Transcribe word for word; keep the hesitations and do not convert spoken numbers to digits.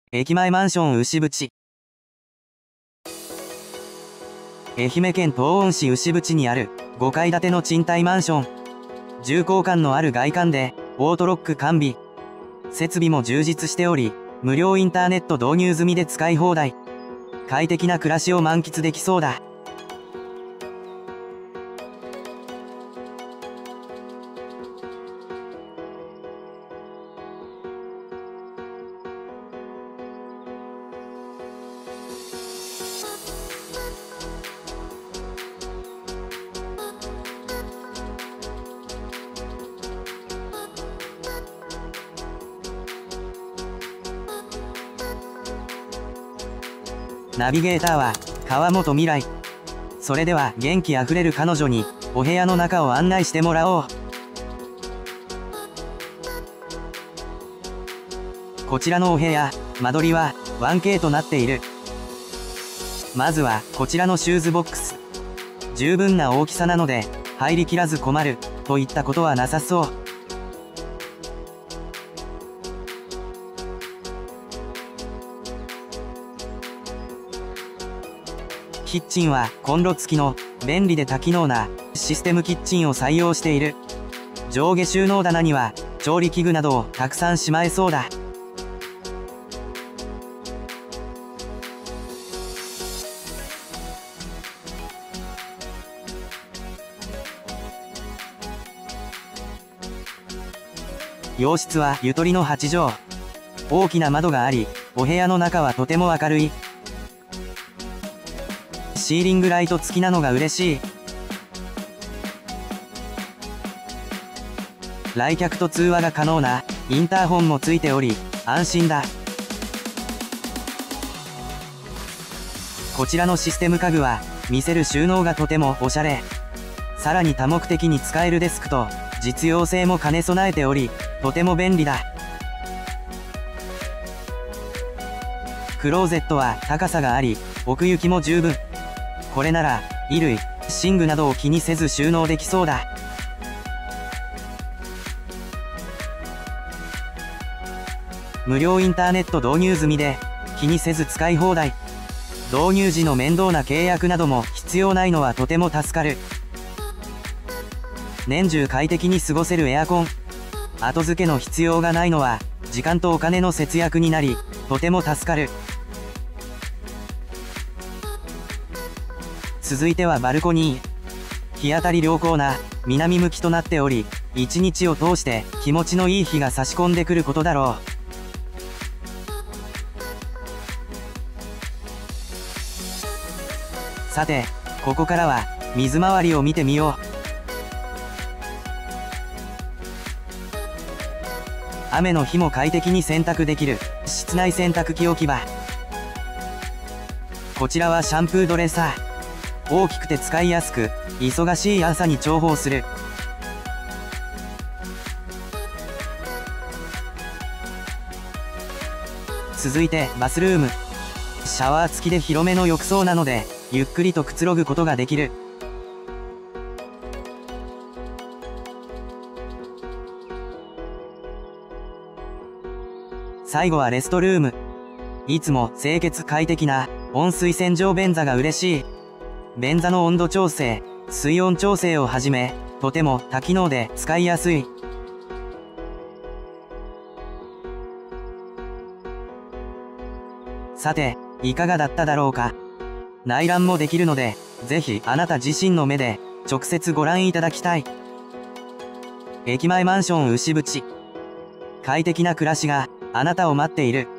駅前マンション牛渕。愛媛県東温市牛渕にあるごかい建ての賃貸マンション。重厚感のある外観でオートロック完備。設備も充実しており、無料インターネット導入済みで使い放題。快適な暮らしを満喫できそうだ。ナビゲーターは川本未来。それでは元気あふれる彼女にお部屋の中を案内してもらおう。こちらのお部屋、間取りは ワンケー となっている。まずはこちらのシューズボックス。十分な大きさなので入りきらず困るといったことはなさそう。キッチンはコンロ付きの便利で多機能なシステムキッチンを採用している。上下収納棚には調理器具などをたくさんしまえそうだ。洋室はゆとりのはちじょう。大きな窓があり、お部屋の中はとても明るい。シーリングライト付きなのが嬉しい。来客と通話が可能なインターホンもついており、安心だ。こちらのシステム家具は、見せる収納がとてもおしゃれ。さらに多目的に使えるデスクと、実用性も兼ね備えており、とても便利だ。クローゼットは高さがあり、奥行きも十分。これなら、衣類、寝具などを気にせず収納できそうだ。無料インターネット導入済みで、気にせず使い放題。導入時の面倒な契約なども必要ないのはとても助かる。年中快適に過ごせるエアコン。後付けの必要がないのは、時間とお金の節約になり、とても助かる。続いてはバルコニー。日当たり良好な南向きとなっており、一日を通して気持ちのいい日が差し込んでくることだろう。さて、ここからは水回りを見てみよう。雨の日も快適に洗濯できる室内洗濯機置き場。こちらはシャンプードレッサー。大きくて使いやすく、忙しい朝に重宝する。続いてバスルーム。シャワー付きで広めの浴槽なので、ゆっくりとくつろぐことができる。最後はレストルーム。いつも清潔快適な温水洗浄便座が嬉しい。便座の温度調整、水温調整をはじめ、とても多機能で使いやすい。さて、いかがだっただろうか。内覧もできるので、ぜひあなた自身の目で直接ご覧いただきたい。駅前マンション牛渕。快適な暮らしがあなたを待っている。